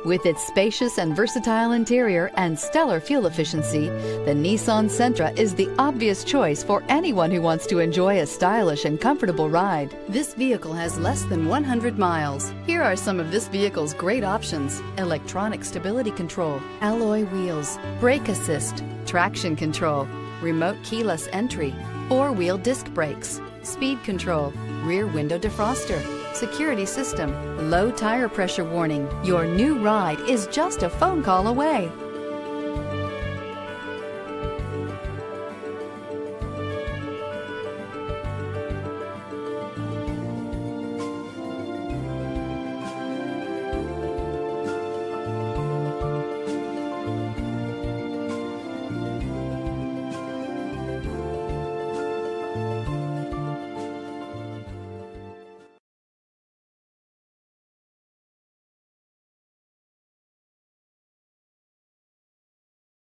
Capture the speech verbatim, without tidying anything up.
With its spacious and versatile interior and stellar fuel efficiency, the Nissan Sentra is the obvious choice for anyone who wants to enjoy a stylish and comfortable ride. This vehicle has less than one hundred miles. Here are some of this vehicle's great options: electronic stability control, alloy wheels, brake assist, traction control, remote keyless entry, four-wheel disc brakes, speed control, rear window defroster, security system, low tire pressure warning. Your new ride is just a phone call away.